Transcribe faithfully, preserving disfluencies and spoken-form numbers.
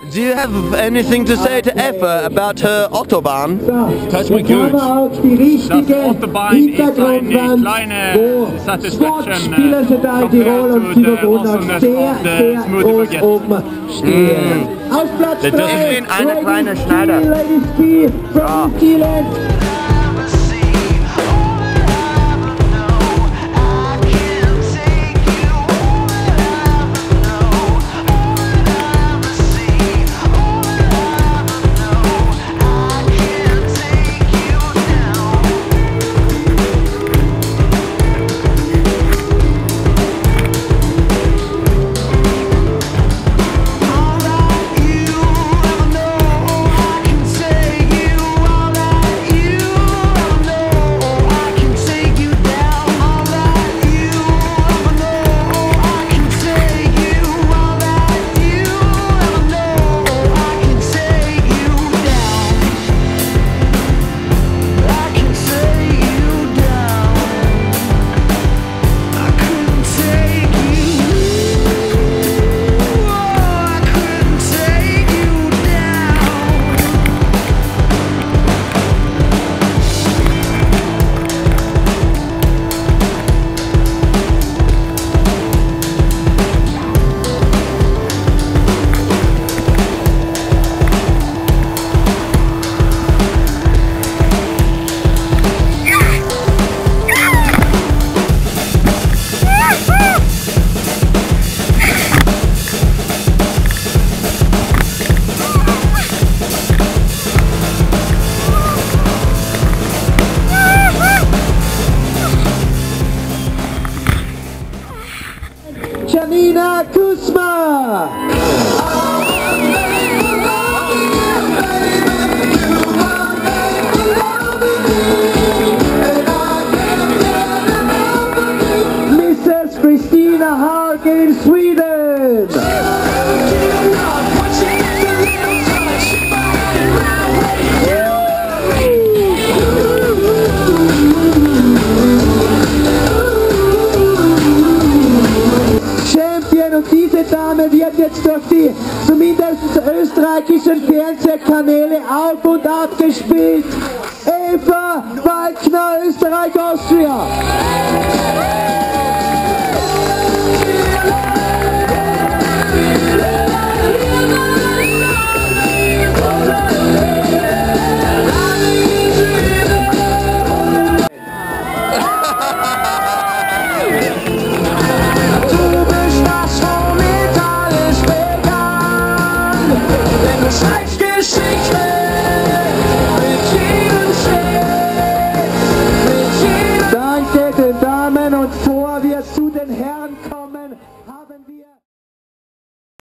Do you have anything to say to Effa about her Autobahn? Touch me good. Das Autobahn ist eine kleine Satisfaction compared to the awesomeness of the smoothie baguette. Mm. Das ist eine kleine Schneider. Ja. Janina Kusma! Missus Christina Haag in Sweden! Und diese Dame wird jetzt durch die zumindest österreichischen Fernsehkanäle auf und ab gespielt. Eva Walkner, Österreich, Austria. Danke den Damen und bevor wir zu den Herren kommen,